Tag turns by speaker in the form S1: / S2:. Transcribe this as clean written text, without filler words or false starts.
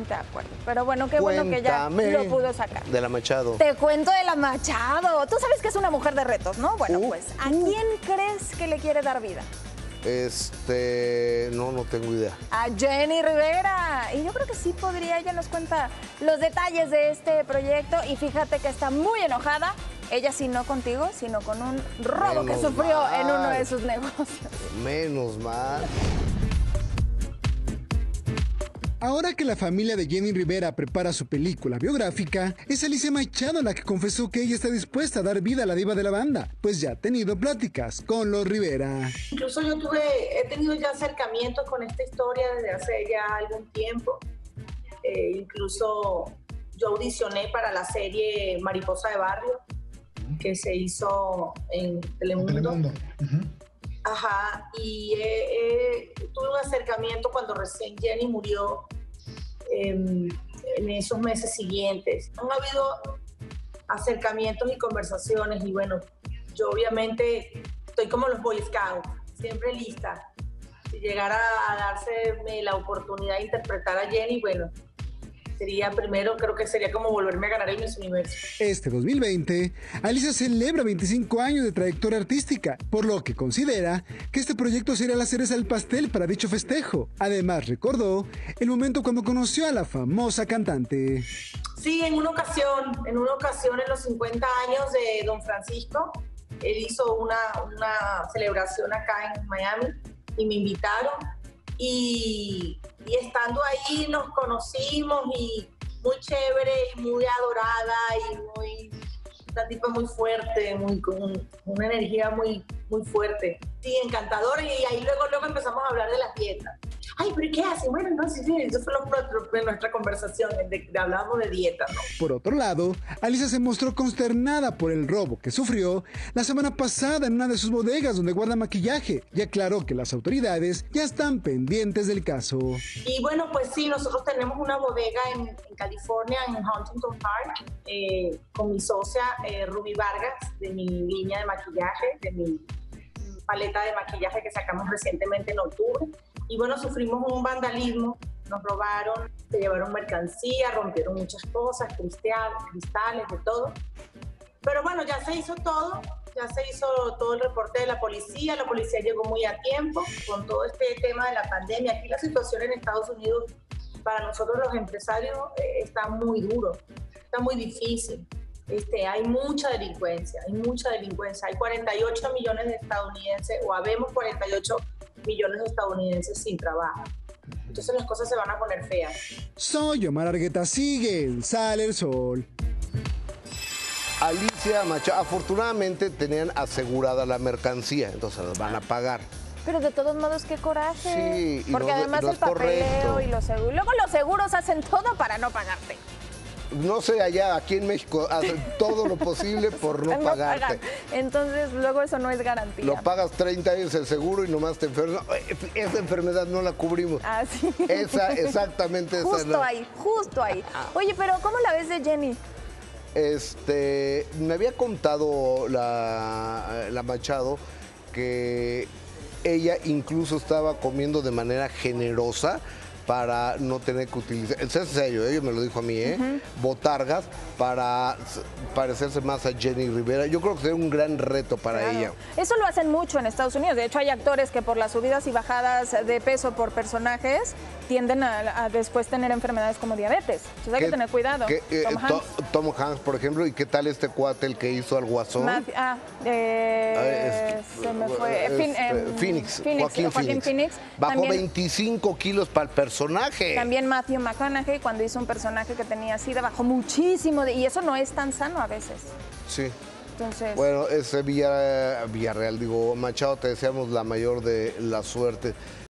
S1: De acuerdo. Pero bueno, qué bueno que ya lo pudo sacar.
S2: De la Machado.
S1: Te cuento de la Machado. Tú sabes que es una mujer de retos, ¿no? Bueno, pues, ¿a quién crees que le quiere dar vida?
S2: No tengo idea.
S1: A Jenny Rivera. Y yo creo que sí podría. Ella nos cuenta los detalles de este proyecto. Y fíjate que está muy enojada. Ella sí no contigo, sino con un robo que sufrió en uno de sus negocios.
S2: Menos mal.
S3: Ahora que la familia de Jenny Rivera prepara su película biográfica, es Alicia Machado la que confesó que ella está dispuesta a dar vida a la diva de la banda, pues ya ha tenido pláticas con los Rivera.
S4: Incluso yo he tenido ya acercamientos con esta historia desde hace ya algún tiempo. Incluso yo audicioné para la serie Mariposa de Barrio, que se hizo en Telemundo. Ajá, y tuve un acercamiento cuando recién Jenny murió en esos meses siguientes. Han habido acercamientos y conversaciones y bueno, yo obviamente estoy como los Boy Scouts, siempre lista. Si llegara a dárseme la oportunidad de interpretar a Jenny, bueno, creo que sería como volverme a ganar el Miss Universo.
S3: Este 2020, Alicia celebra 25 años de trayectoria artística, por lo que considera que este proyecto sería la cereza del pastel para dicho festejo. Además, recordó el momento cuando conoció a la famosa cantante.
S4: Sí, en una ocasión en los 50 años de Don Francisco, él hizo una celebración acá en Miami y me invitaron. Y estando ahí nos conocimos y muy chévere y muy adorada y una tipa muy fuerte, con una energía muy, muy fuerte. Sí, encantadora y ahí luego empezamos a hablar de las dietas. Ay, ¿pero qué hacen? Bueno, entonces sí, eso fue nuestra conversación, hablábamos de dieta, ¿no?
S3: Por otro lado, Alicia se mostró consternada por el robo que sufrió la semana pasada en una de sus bodegas donde guarda maquillaje y aclaró que las autoridades ya están pendientes del caso.
S4: Y bueno, pues sí, nosotros tenemos una bodega en California, en Huntington Park, con mi socia Ruby Vargas, de mi línea de maquillaje, de mi paleta de maquillaje que sacamos recientemente en octubre. Y bueno, sufrimos un vandalismo, nos robaron, se llevaron mercancía, rompieron muchas cosas, cristales, de todo. Pero bueno, ya se hizo todo el reporte de la policía llegó muy a tiempo con todo este tema de la pandemia. Aquí la situación en Estados Unidos para nosotros los empresarios está muy duro, está muy difícil. Hay mucha delincuencia, hay 48 millones de estadounidenses, o habemos 48 millones de estadounidenses sin trabajo. Entonces las cosas se van a poner feas.
S3: Soy Omar Argueta, sigue, sale el sol.
S2: Alicia Machado, afortunadamente tenían asegurada la mercancía, entonces las van a pagar.
S1: Pero de todos modos, qué coraje.
S2: Sí,
S1: porque además el papeleo y los seguros. Luego los seguros hacen todo para no pagarte.
S2: No sé, aquí en México hacen todo lo posible por no pagarte.
S1: Entonces, luego eso no es garantía.
S2: Lo pagas 30 años el seguro y nomás te enfermas. Esa enfermedad no la cubrimos.
S1: Ah, sí.
S2: Exactamente esa.
S1: Justo ahí. Oye, pero ¿cómo la ves de Jenny?
S2: Me había contado la Machado que ella incluso estaba comiendo de manera generosa para no tener que utilizar, en serio, ella me lo dijo a mí, botargas para parecerse más a Jenny Rivera. Yo creo que sería un gran reto para ella.
S1: Eso lo hacen mucho en Estados Unidos. De hecho, hay actores que por las subidas y bajadas de peso por personajes tienden a después tener enfermedades como diabetes. Entonces hay que tener cuidado.
S2: Tom Hanks, por ejemplo, ¿y qué tal este cuate, el que hizo al Guasón?
S1: Se me fue.
S2: Joaquín Phoenix. Bajó también 25 kilos para el personaje.
S1: También Matthew McConaughey, cuando hizo un personaje que tenía SIDA, bajó muchísimo. Y eso no es tan sano a veces.
S2: Sí.
S1: Entonces...
S2: Bueno, ese Villarreal, Machado, te deseamos la mayor de la suerte.